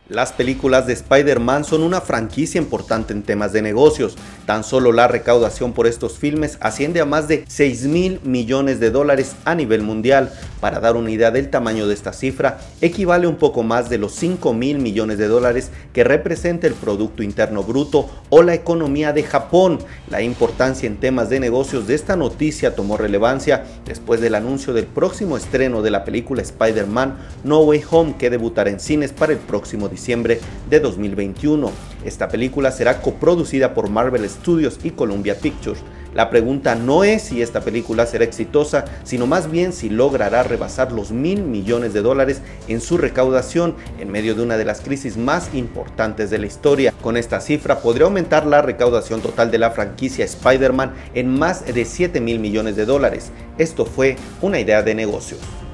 Las películas de Spider-Man son una franquicia importante en temas de negocios. Tan solo la recaudación por estos filmes asciende a más de 6.000 millones de dólares a nivel mundial. Para dar una idea del tamaño de esta cifra, equivale un poco más de los 5.000 millones de dólares que representa el Producto Interno Bruto o la economía de Japón. La importancia en temas de negocios de esta noticia tomó relevancia después del anuncio del próximo estreno de la película Spider-Man No Way Home, que debutará en cines para el próximo diciembre de 2021. Esta película será coproducida por Marvel Studios y Columbia Pictures. La pregunta no es si esta película será exitosa, sino más bien si logrará rebasar los 1.000 millones de dólares en su recaudación en medio de una de las crisis más importantes de la historia. Con esta cifra podría aumentar la recaudación total de la franquicia Spider-Man en más de 7.000 millones de dólares. Esto fue una idea de negocios.